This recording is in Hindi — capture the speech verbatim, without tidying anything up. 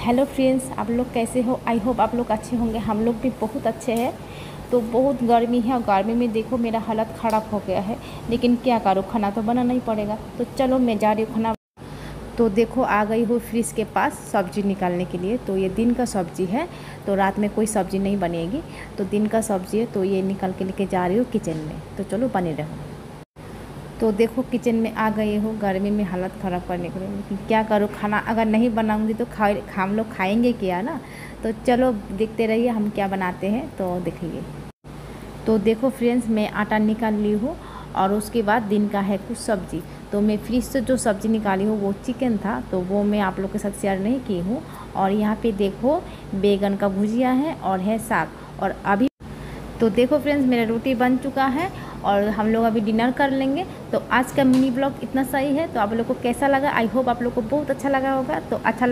हेलो फ्रेंड्स, आप लोग कैसे हो? आई होप आप लोग अच्छे होंगे। हम लोग भी बहुत अच्छे हैं। तो बहुत गर्मी है और गर्मी में देखो मेरा हालत ख़राब हो गया है, लेकिन क्या करूँ, खाना तो बनाना ही पड़ेगा। तो चलो मैं जा रही हूँ खाना। तो देखो आ गई हूँ फ्रिज के पास सब्ज़ी निकालने के लिए। तो ये दिन का सब्ज़ी है, तो रात में कोई सब्ज़ी नहीं बनेगी। तो दिन का सब्ज़ी है, तो ये निकाल के लेके जा रही हूँ किचन में। तो चलो बने रहो। तो देखो किचन में आ गई हूँ, गर्मी में हालत ख़राब करने के लिए, लेकिन क्या करूँ, खाना अगर नहीं बनाऊँगी तो खा हम लोग खाएंगे क्या ना। तो चलो देखते रहिए हम क्या बनाते हैं, तो देखिए। तो देखो फ्रेंड्स, मैं आटा निकाल ली हूँ और उसके बाद दिन का है कुछ सब्ज़ी। तो मैं फ्रिज से जो सब्ज़ी निकाली हूँ वो चिकन था, तो वो मैं आप लोग के साथ शेयर नहीं की हूँ। और यहाँ पे देखो बैगन का भुजिया है और है साग। और अभी तो देखो फ्रेंड्स, मेरा रोटी बन चुका है और हम लोग अभी डिनर कर लेंगे। तो आज का मिनी ब्लॉग इतना सही है। तो आप लोग को कैसा लगा? आई होप आप लोग को बहुत अच्छा लगा होगा। तो अच्छा